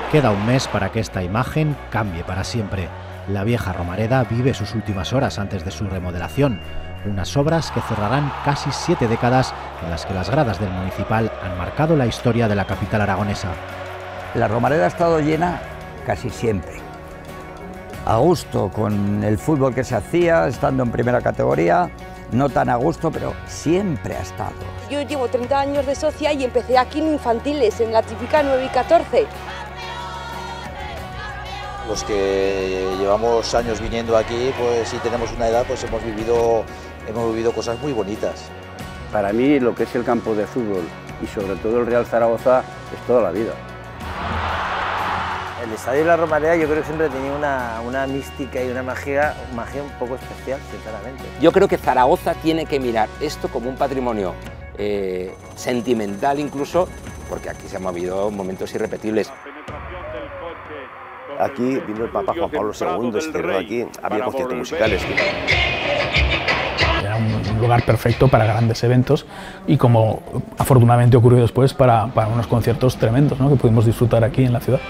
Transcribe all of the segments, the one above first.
Queda un mes para que esta imagen cambie para siempre. La vieja Romareda vive sus últimas horas antes de su remodelación. Unas obras que cerrarán casi 7 décadas en las que las gradas del Municipal han marcado la historia de la capital aragonesa. La Romareda ha estado llena casi siempre. A gusto con el fútbol que se hacía, estando en primera categoría, no tan a gusto, pero siempre ha estado. Yo llevo 30 años de socia y empecé aquí en infantiles, en la típica 9 y 14. Los que llevamos años viniendo aquí, pues si tenemos una edad, pues hemos vivido cosas muy bonitas. Para mí lo que es el campo de fútbol y sobre todo el Real Zaragoza es toda la vida. El estadio de la Romareda yo creo que siempre tenía una mística y una magia un poco especial, sinceramente. Yo creo que Zaragoza tiene que mirar esto como un patrimonio sentimental incluso, porque aquí se han movido momentos irrepetibles. Aquí vino el Papa Juan Pablo II, se cerró aquí, había conciertos musicales. Era un lugar perfecto para grandes eventos y, como afortunadamente ocurrió después, para unos conciertos tremendos, ¿no?, que pudimos disfrutar aquí en la ciudad.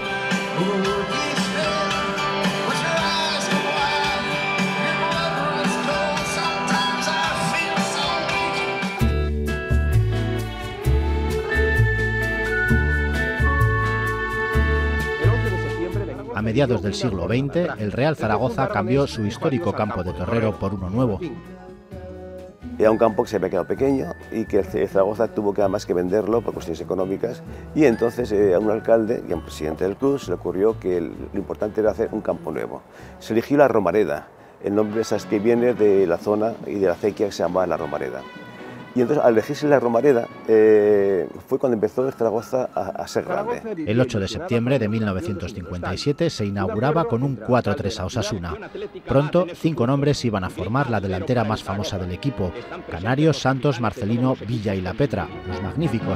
A mediados del siglo XX, el Real Zaragoza cambió su histórico campo de Torrero por uno nuevo. Era un campo que se había quedado pequeño y que el Zaragoza tuvo que además que venderlo por cuestiones económicas, y entonces a un alcalde y a un presidente del club se le ocurrió que lo importante era hacer un campo nuevo. Se eligió la Romareda, el nombre es que viene de la zona y de la acequia que se llama la Romareda. Y entonces, al elegirse la Romareda, fue cuando empezó el Zaragoza a ser grande. El 8 de septiembre de 1957 se inauguraba con un 4-3 a Osasuna. Pronto, 5 nombres iban a formar la delantera más famosa del equipo: Canario, Santos, Marcelino, Villa y La Petra, los magníficos.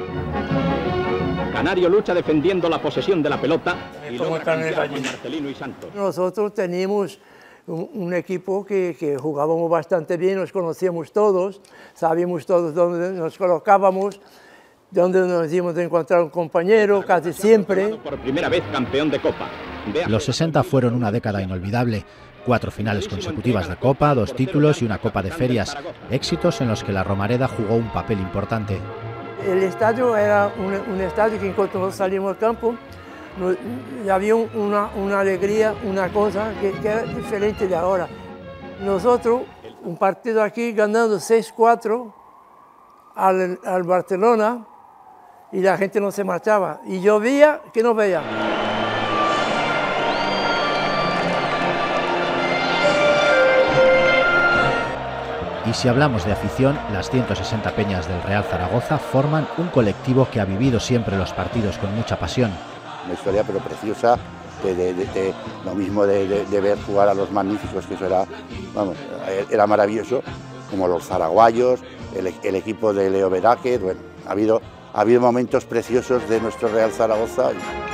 Canario lucha defendiendo la posesión de la pelota y logra cambiar con Marcelino y Santos. Nosotros teníamos un equipo que jugábamos bastante bien, nos conocíamos todos, sabíamos todos dónde nos colocábamos, dónde nos íbamos a encontrar un compañero, casi siempre. Por primera vez campeón de Copa. Los 60 fueron una década inolvidable. 4 finales consecutivas de Copa, 2 títulos y una Copa de Ferias. Éxitos en los que la Romareda jugó un papel importante. El estadio era un estadio que, en cuanto nos salimos al campo, había una alegría, una cosa que era diferente de ahora. Nosotros, un partido aquí ganando 6-4 al Barcelona, y la gente no se marchaba. Y llovía que no veía. Y si hablamos de afición, las 160 peñas del Real Zaragoza forman un colectivo que ha vivido siempre los partidos con mucha pasión. Una historia pero preciosa, de lo mismo de ver jugar a los magníficos, que eso era maravilloso, como los zaraguayos, el equipo de Leo Veraque. Bueno, ha habido momentos preciosos de nuestro Real Zaragoza.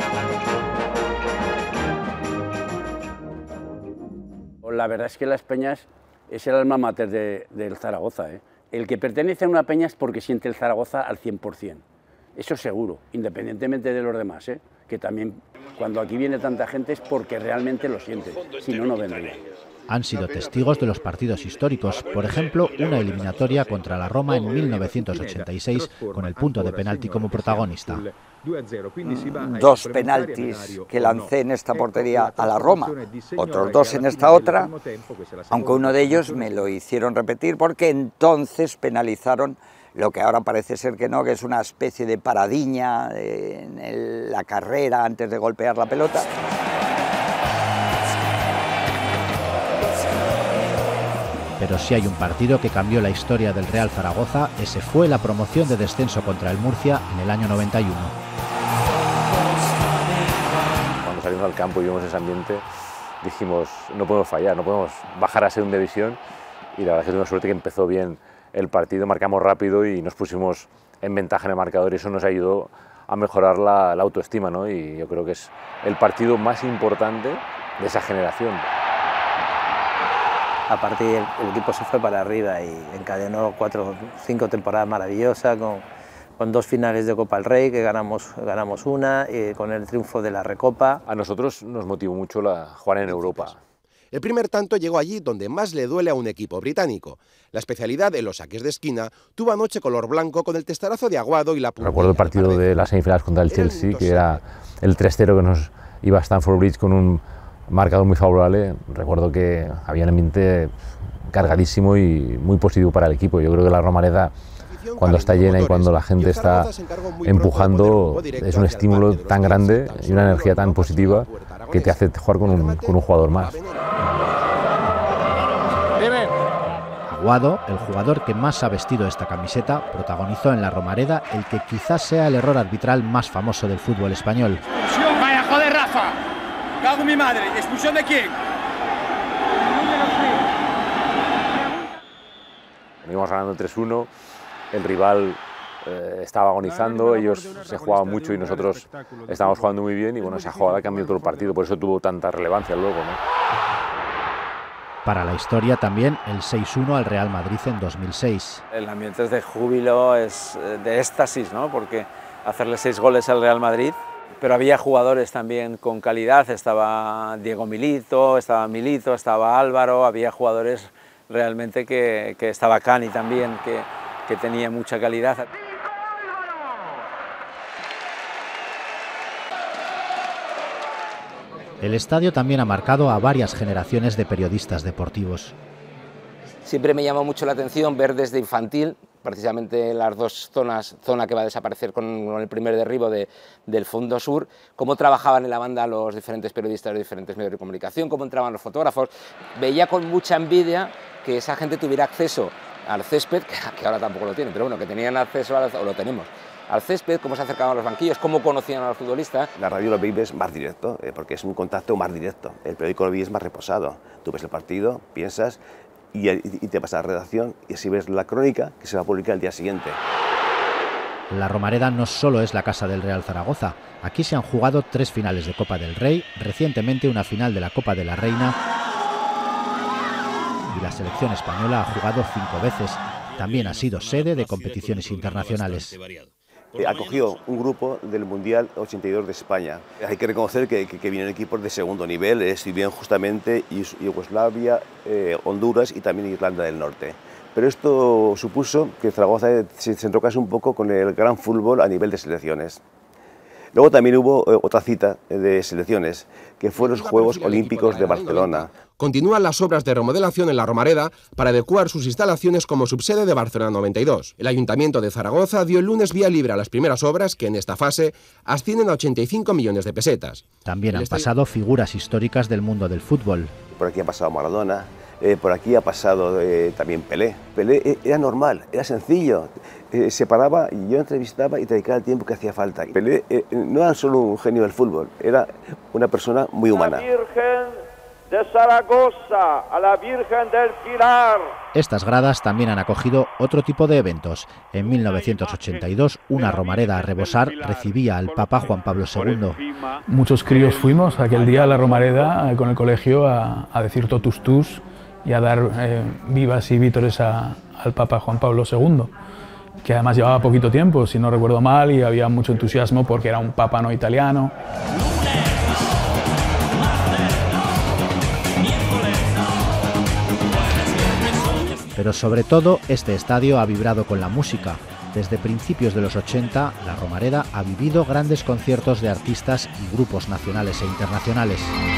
La verdad es que las peñas es el alma mater del Zaragoza, ¿eh? El que pertenece a una peña es porque siente el Zaragoza al 100%. Eso seguro, independientemente de los demás, ¿eh? Que también cuando aquí viene tanta gente es porque realmente lo siente, si no, no vendría. Han sido testigos de los partidos históricos, por ejemplo, una eliminatoria contra la Roma en 1986, con el punto de penalti como protagonista. 2 penaltis que lancé en esta portería a la Roma, otros 2 en esta otra, aunque uno de ellos me lo hicieron repetir porque entonces penalizaron lo que ahora parece ser que no, que es una especie de paradiña en la carrera antes de golpear la pelota. Pero si hay un partido que cambió la historia del Real Zaragoza, ese fue la promoción de descenso contra el Murcia en el año 91. Cuando salimos al campo y vimos ese ambiente, dijimos, no podemos fallar, no podemos bajar a segunda división, y la verdad es que tuvimos suerte que empezó bien el partido, marcamos rápido y nos pusimos en ventaja en el marcador, y eso nos ayudó a mejorar la autoestima, ¿no? Y yo creo que es el partido más importante de esa generación. A partir del equipo se fue para arriba y encadenó 4 o 5 temporadas maravillosas con 2 finales de Copa del Rey, que ganamos una, con el triunfo de la Recopa. A nosotros nos motivó mucho jugar en Europa. El primer tanto llegó allí donde más le duele a un equipo británico. La especialidad en los saques de esquina tuvo anoche color blanco con el testarazo de Aguado y la punta. Recuerdo el partido de las semifinales contra el Chelsea, que era el 3-0 que nos iba a Stamford Bridge con un marcador muy favorable. Recuerdo que había un ambiente cargadísimo y muy positivo para el equipo. Yo creo que la Romareda, cuando está llena y cuando la gente está empujando, es un estímulo tan grande y una energía tan positiva que te hace jugar con un jugador más. Aguado, el jugador que más ha vestido esta camiseta, protagonizó en la Romareda el que quizás sea el error arbitral más famoso del fútbol español. ¡Expulsión! ¡Vaya, joder, Rafa! ¡Cago en mi madre! ¿Expulsión de quién? Íbamos ganando 3-1, el rival estaba agonizando, ellos se jugaban mucho y nosotros estábamos jugando muy bien y bueno, esa jugada cambió todo el partido, por eso tuvo tanta relevancia luego, ¿no? Para la historia también el 6-1 al Real Madrid en 2006. El ambiente es de júbilo, es de éxtasis, ¿no? Porque hacerle 6 goles al Real Madrid, pero había jugadores también con calidad, estaba Diego Milito, estaba Álvaro, había jugadores realmente que estaba Cani también, que tenía mucha calidad. El estadio también ha marcado a varias generaciones de periodistas deportivos. Siempre me llamó mucho la atención ver desde infantil, precisamente las dos zonas, zona que va a desaparecer con el primer derribo del fondo sur, cómo trabajaban en la banda los diferentes periodistas de diferentes medios de comunicación, cómo entraban los fotógrafos. Veía con mucha envidia que esa gente tuviera acceso al césped, que ahora tampoco lo tienen, pero bueno, que tenían acceso, o lo tenemos, al césped, cómo se acercaban a los banquillos, cómo conocían a los futbolistas. La radio lo vives más directo, porque es un contacto más directo. El periódico lo vives más reposado. Tú ves el partido, piensas y te vas a la redacción y así ves la crónica que se va a publicar el día siguiente. La Romareda no solo es la casa del Real Zaragoza. Aquí se han jugado 3 finales de Copa del Rey, recientemente una final de la Copa de la Reina y la selección española ha jugado 5 veces. También ha sido sede de competiciones internacionales. Acogió un grupo del Mundial 82 de España. Hay que reconocer que vienen equipos de segundo nivel, estuvieron justamente Yugoslavia, Honduras y también Irlanda del Norte. Pero esto supuso que Zaragoza se centrocase un poco con el gran fútbol a nivel de selecciones. Luego también hubo otra cita de selecciones, que fueron los Juegos Olímpicos de Barcelona. Continúan las obras de remodelación en la Romareda para adecuar sus instalaciones como subsede de Barcelona 92. El Ayuntamiento de Zaragoza dio el lunes vía libre a las primeras obras, que en esta fase ascienden a 85 millones de pesetas. También han pasado figuras históricas del mundo del fútbol. Por aquí ha pasado Maradona, por aquí ha pasado también Pelé. Pelé era normal, era sencillo. Se paraba y yo entrevistaba y te dedicaba el tiempo que hacía falta. Pelé no era solo un genio del fútbol, era una persona muy humana. De Zaragoza a la Virgen del Pilar. Estas gradas también han acogido otro tipo de eventos. En 1982, una Romareda a rebosar recibía al Papa Juan Pablo II. Muchos críos fuimos aquel día a la Romareda con el colegio a decir totus tus y a dar vivas y vítores al Papa Juan Pablo II, que además llevaba poquito tiempo, si no recuerdo mal, y había mucho entusiasmo porque era un papa no italiano. Pero sobre todo, este estadio ha vibrado con la música. Desde principios de los 80, la Romareda ha vivido grandes conciertos de artistas y grupos nacionales e internacionales.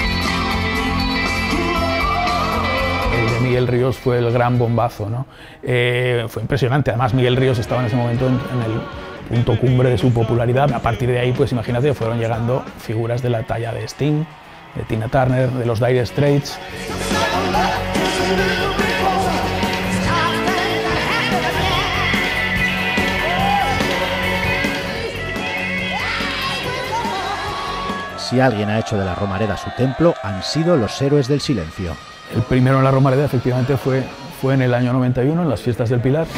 El de Miguel Ríos fue el gran bombazo, ¿no? Fue impresionante. Además, Miguel Ríos estaba en ese momento en el punto cumbre de su popularidad. A partir de ahí, pues imagínate, fueron llegando figuras de la talla de Sting, de Tina Turner, de los Dire Straits. Si alguien ha hecho de la Romareda su templo, han sido los héroes del silencio. El primero en la Romareda efectivamente fue en el año 91, en las fiestas del Pilar.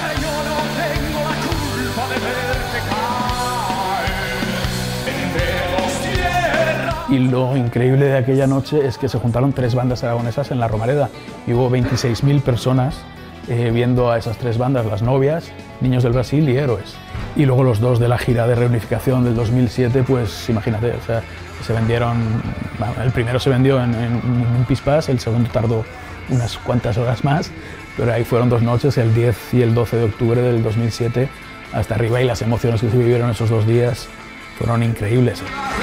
Y lo increíble de aquella noche es que se juntaron 3 bandas aragonesas en la Romareda y hubo 26.000 personas viendo a esas tres bandas, Las Novias, Niños del Brasil y Héroes. Y luego los dos de la gira de reunificación del 2007, pues imagínate, o sea, se vendieron, bueno, el primero se vendió en un pispás, el segundo tardó unas cuantas horas más, pero ahí fueron 2 noches, el 10 y el 12 de octubre del 2007, hasta arriba, y las emociones que se vivieron esos 2 días fueron increíbles.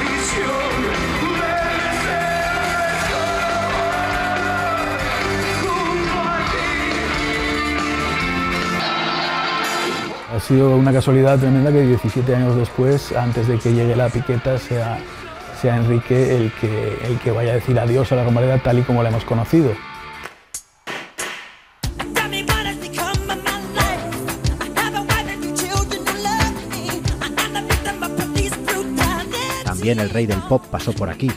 Ha sido una casualidad tremenda que 17 años después, antes de que llegue la Piqueta, sea Enrique el que vaya a decir adiós a la Romareda tal y como la hemos conocido. También el rey del pop pasó por aquí.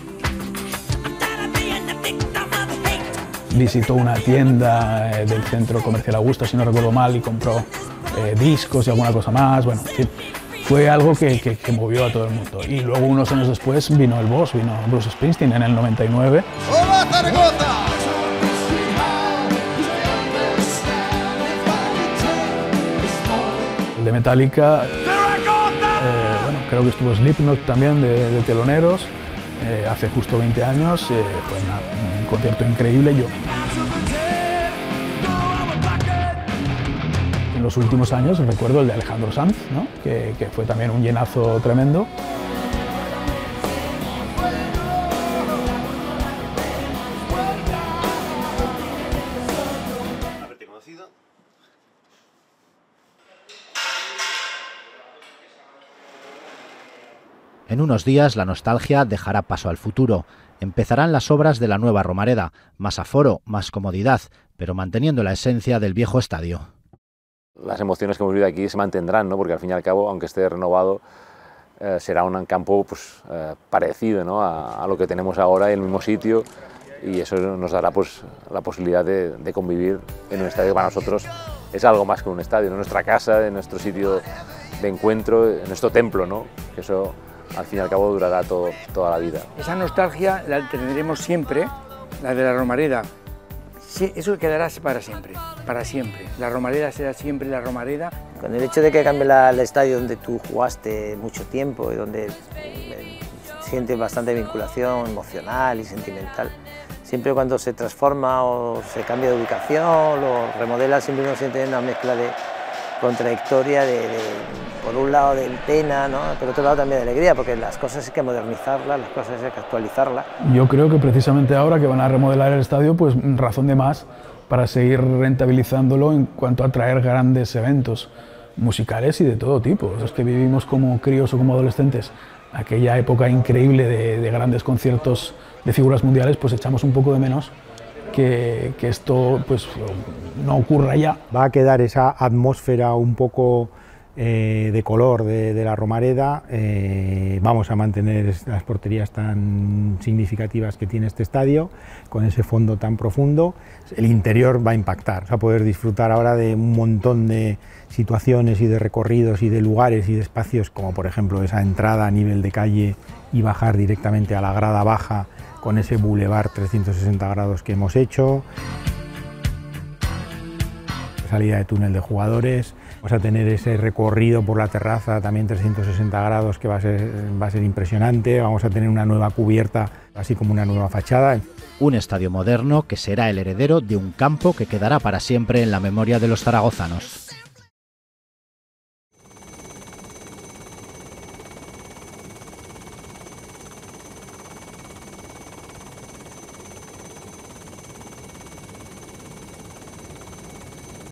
Visitó una tienda del centro comercial Augusta, si no recuerdo mal, y compró discos y alguna cosa más. Bueno, en fin, fue algo que movió a todo el mundo. Y luego, unos años después, vino el boss, vino Bruce Springsteen en el 99. ¡Hola, Zaragoza! El de Metallica, bueno, creo que estuvo Slipknot también de teloneros, hace justo 20 años, fue un concierto increíble. En los últimos años recuerdo el de Alejandro Sanz, ¿no? que fue también un llenazo tremendo. En unos días la nostalgia dejará paso al futuro. Empezarán las obras de la nueva Romareda, más aforo, más comodidad, pero manteniendo la esencia del viejo estadio. Las emociones que hemos vivido aquí se mantendrán, ¿no? Porque al fin y al cabo, aunque esté renovado, será un campo pues, parecido, ¿no? a lo que tenemos ahora en el mismo sitio, y eso nos dará pues, la posibilidad de convivir en un estadio que para nosotros es algo más que un estadio, ¿no? Nuestra casa, en nuestro sitio de encuentro, en nuestro templo, ¿no? Que eso al fin y al cabo durará toda la vida. Esa nostalgia la tendremos siempre, la de la Romareda. Sí, eso quedará para siempre, para siempre. La Romareda será siempre la Romareda. Con el hecho de que cambie el estadio donde tú jugaste mucho tiempo y donde sientes bastante vinculación emocional y sentimental, siempre cuando se transforma o se cambia de ubicación o remodela, siempre uno siente una mezcla de contradictoria, por un lado de pena, ¿no? Por otro lado también de alegría, porque las cosas hay que modernizarlas, las cosas hay que actualizarlas. Yo creo que precisamente ahora que van a remodelar el estadio, pues razón de más para seguir rentabilizándolo en cuanto a traer grandes eventos musicales y de todo tipo. Los que vivimos como críos o como adolescentes aquella época increíble de grandes conciertos de figuras mundiales, pues echamos un poco de menos que esto pues no ocurra ya. Va a quedar esa atmósfera un poco de color de la Romareda. Vamos a mantener las porterías tan significativas que tiene este estadio, con ese fondo tan profundo. El interior va a impactar, va a poder disfrutar ahora de un montón de situaciones y de recorridos y de lugares y de espacios, como por ejemplo esa entrada a nivel de calle y bajar directamente a la grada baja con ese bulevar 360 grados que hemos hecho. Salida de túnel de jugadores, vamos a tener ese recorrido por la terraza también 360 grados que va a ser impresionante, vamos a tener una nueva cubierta, así como una nueva fachada. Un estadio moderno que será el heredero de un campo que quedará para siempre en la memoria de los zaragozanos.